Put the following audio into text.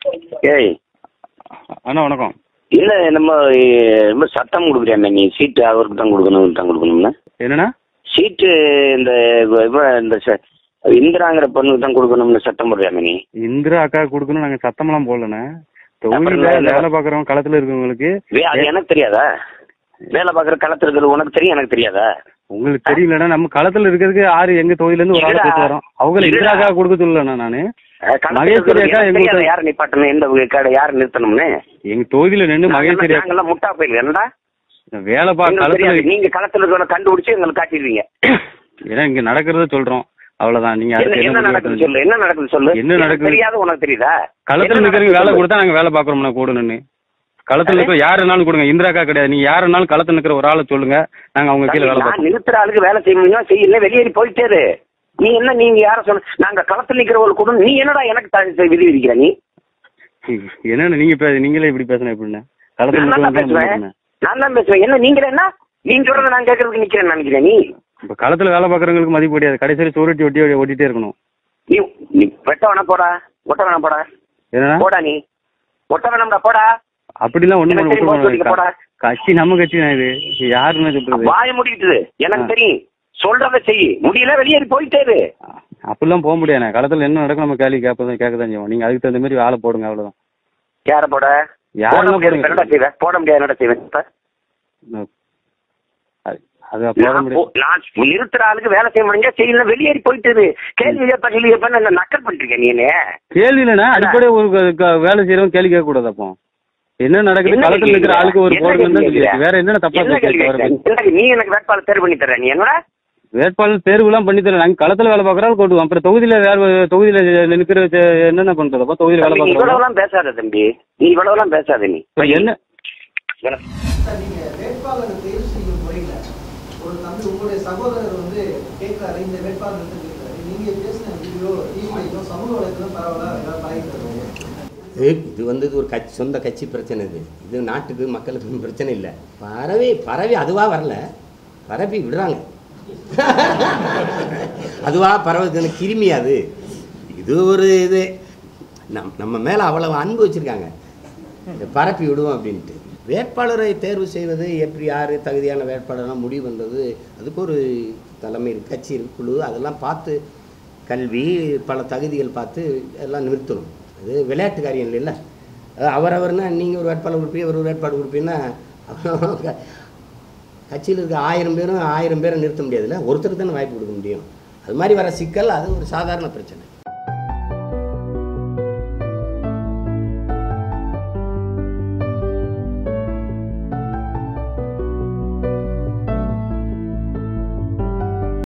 ஏய் அண்ணா வணக்கம். இல்லை நம்ம சட்டம் கொடுக்குறியாமே நீ சீட்டு அவருக்கு தான் கொடுக்கணும்னா என்னண்ணா சீட்டு இந்த இந்திராங்கிற பொண்ணுக்கு தான் கொடுக்கணும்னு சட்டம் போடுறியாமே நீ? இந்திரா அக்கா கொடுக்கணும் நாங்கள் சத்தமெல்லாம் போடலண்ணே. தொழில வேலை பார்க்குறவங்க களத்தில் இருக்கவங்களுக்கு அது எனக்கு தெரியாதா? வேலை பார்க்குற களத்தில் இருக்கிறது உனக்கு தெரியும், எனக்கு தெரியாதா? உங்களுக்கு தெரியலண்ணா. நம்ம களத்தில் இருக்கிறதுக்கு ஆறு எங்க தொழிலேருந்து ஒரு ஆள் போட்டு வரோம். அவங்க இந்திரா அக்கா கொடுக்க சொல்லலண்ணா. நான் மகேஸ்வரி அக்கா எங்க யார் நிப்பாட்டணும், எந்த யார் நிறுத்தணும்னு எங்க தொகுதியில நின்று மகேஸ்வரி அக்கா முட்டா போயிருக்கு. என்னடா வேலை பார்க்க நீங்க களத்தில் இருக்கிற கண்டுபிடிச்சு எங்களுக்கு காட்டிடுவீங்க. ஏன்னா இங்க நடக்கிறத சொல்றோம், அவ்வளவுதான். நீங்க என்ன நடக்குது சொல்லு, என்ன நடக்குது சொல்லு. என்ன நடக்குது தெரியாது உனக்கு தெரியுதா? களத்துல இருக்கிறவங்க வேலை கொடுத்தா நாங்க வேலை பாக்குறோம்னா கூடணும்னு. களத்துல இருக்கிற யாருனாலும் கொடுங்க, இந்திராக்கா கிடையாது. நீங்க யாருனாலும் களத்துல இருக்கிற ஒரு ஆளை சொல்லுங்க, நாங்க அவங்க கீழே வேலை பார்ப்போம். நிறுத்துற ஆளுக்கு வேலை செய்ய செய்யல, வெளியேறி போயிட்டே. நீ என்ன நீங்க யார சொல்ல நாங்க களத்துல நிக்கிறவங்களுக்கு கூட நீ என்னடா எனக்கு விதி விதிக்கிற? நீ என்னன்னு நீங்களே இப்படி பேசணும் எப்படின்னா? களத்துல நான் தான் பேசுவேன். என்ன நீங்க என்ன நீங்க சொல்றத நான் கேட்கறதுக்கு நிக்கிறேன்னு நினைக்கிறேன். நீ இப்ப களத்துல வேலை பார்க்கறவங்களுக்கு மதிப்பு கிடையாது. கடைசியில சோறுட்டி ஓட்டிட்டே இருக்கணும். நீ வெட்ட வேணா போடா, ஒட்ட வேணா போடா. என்ன போடா நீ ஒட்ட வேணாம்டா போடா. அப்படிலாம் ஒண்ணு கட்சி நம்ம கட்சி தான். இது யாருன்னு சொல்றது? வாய முடிக்கிட்டு எனக்கு தெரியும், சொல்றத செய்ய முடியல, வெளியேறி போயிட்டே. அப்படிலாம் போக முடியாது. களத்துல என்ன நடக்கும் நம்ம கேள்வி கேட்கதான் செய்வோம். நீங்க அதுக்கு தகுந்த மாதிரி ஆளை போடுங்க, அவ்வளவுதான். யார போட? யாரும் போட முடியாது. என்னடா செய்வேன் நிறுத்துற ஆளுக்கு வேலை செய்ய முடிஞ்சா செய்யல, வெளியேறி போயிட்டு கேள்வி கேட்ப நக்கல் பண்ணிருக்கேன். நீ கேள்வி இல்லைன்னா அடிப்படை ஒரு வேலை செய்யறவங்க கேள்வி கேட்க கூடாது. அப்போ என்ன நடக்குது? களத்துல இருக்கிற ஆளுக்கு ஒரு வேற என்ன தப்பா? நீ எனக்கு வேட்பாளர் தேர்வு பண்ணி தர? நீ என்னடா வேட்பாளர் தேர்வு எல்லாம் பண்ணி தர? நாங்க களத்துல வேலை பாக்குறாலும் கொண்டுவோம். அப்புறம் தொகுதியில தொகுதியில நிற்கிற என்னென்ன பண்றதப்போ தொகுதியில வேலை பார்க்கறோம். இவ்வளவுலாம் பேசாத தம்பி, நீ இவ்வளவுலாம் பேசாத. நீ என்ன ஒரு தம்பி உங்களுடைய சகோதரர் வந்து கேட்கிறாரு, இந்த வேட்பாளர் நீங்க பேசின வீடியோ சமூக வலைத்தளம் பரவாயில்ல. இது வந்து ஒரு சொந்த கட்சி பிரச்சனை. இது நாட்டுக்கு மக்களுக்கு பிரச்சனை இல்லை. பரவி அதுவா வரல, பரப்பி விடுறாங்க. அதுவா பரவதுன்னு கிருமி அது. இது ஒரு இது நம்ம மேலே அவ்வளவு அன்பு வச்சுருக்காங்க, பரப்பி விடுவோம் அப்படின்ட்டு. வேட்பாளரை தேர்வு செய்வது எப்படி, யார் தகுதியான வேட்பாளர்லாம் முடிவு பண்ணுறது, அதுக்கு ஒரு தலைமை கட்சி குழு அதெல்லாம் பார்த்து கல்வி பல தகுதிகள் பார்த்து எல்லாம் நிறுத்தணும். அது விளையாட்டு காரியம் இல்லைல்ல. அவரவர்னா நீங்கள் ஒரு வேட்பாளர் கொடுப்பீங்க, ஒரு வேட்பாளர் கொடுப்பீங்கன்னா கட்சியில் இருக்க 1000 பேரை நிறுத்த முடியாதுல்ல. ஒருத்தருக்கு தானே வாய்ப்பு கொடுக்க முடியும். அது மாதிரி வர சிக்கல் அது ஒரு சாதாரண பிரச்சனை.